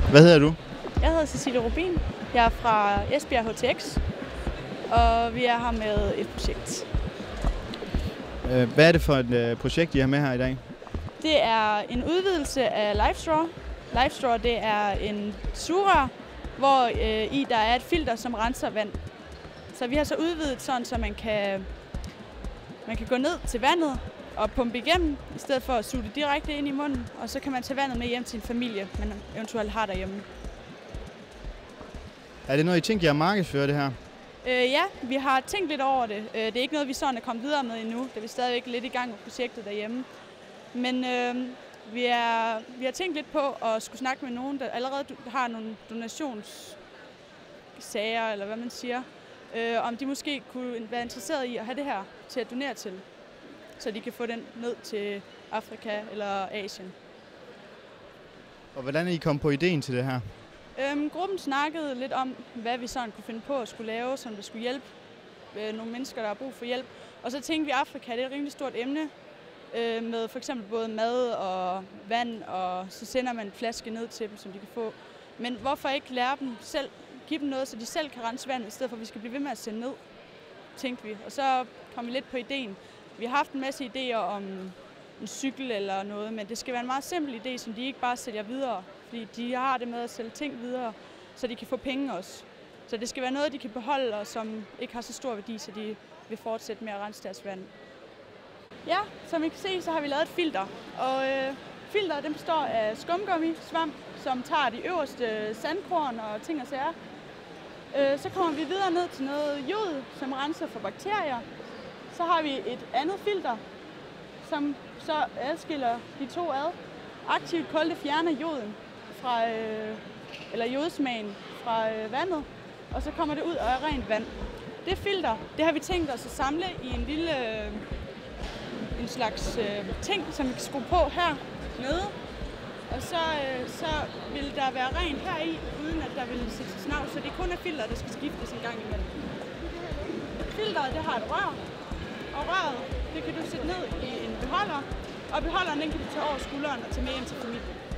Hvad hedder du? Jeg hedder Cecilie Rubin. Jeg er fra Esbjerg HTX, og vi er her med et projekt. Hvad er det for et projekt, I har med her i dag? Det er en udvidelse af LifeStraw. LifeStraw, det er en sugerør, hvor i der er et filter, som renser vand. Så vi har så udvidet sådan, så man kan gå ned til vandet og pumpe igennem, i stedet for at suge det direkte ind i munden. Og så kan man tage vandet med hjem til en familie, man eventuelt har derhjemme. Er det noget, I tænker, I har markedsført det her? Ja, vi har tænkt lidt over det. Det er ikke noget, vi sådan er kommet videre med endnu. Det er vi stadigvæk lidt i gang med projektet derhjemme. Men vi har tænkt lidt på at skulle snakke med nogen, der allerede har nogle donationssager, eller hvad man siger. Om de måske kunne være interesseret i at have det her til at donere til, så de kan få den ned til Afrika eller Asien. Og hvordan er I kommet på ideen til det her? Gruppen snakkede lidt om, hvad vi sådan kunne finde på at skulle lave, som det skulle hjælpe nogle mennesker, der har brug for hjælp. Og så tænkte vi, at Afrika det er et rimelig stort emne, med for eksempel både mad og vand, og så sender man en flaske ned til dem, som de kan få. Men hvorfor ikke lære dem selv, give dem noget, så de selv kan rense vandet, i stedet for at vi skal blive ved med at sende ned, tænkte vi. Og så kom vi lidt på ideen. Vi har haft en masse idéer om en cykel eller noget, men det skal være en meget simpel idé, som de ikke bare sælger videre. Fordi de har det med at sælge ting videre, så de kan få penge også. Så det skal være noget, de kan beholde, og som ikke har så stor værdi, så de vil fortsætte med at rense deres vand. Ja, som I kan se, så har vi lavet et filter. Og filteret det består af skumgummi, svamp, som tager de øverste sandkorn og ting og sager. Så kommer vi videre ned til noget jod, som renser for bakterier. Så har vi et andet filter, som så adskiller de to ad. Aktivt kul det fjerner joden eller jodsmagen fra vandet, og så kommer det ud og er rent vand. Det filter, det har vi tænkt os at samle i en slags ting, som vi kan skrue på her nede. Og så vil der være rent her i, uden at der vil sætte snavs, så det kun er filter, der skal skiftes en gang imellem. Filteret, det har et rør, og røret, det kan du sætte ned i en beholder, og beholderen den kan du tage over skulderen og tage med hjem til familien.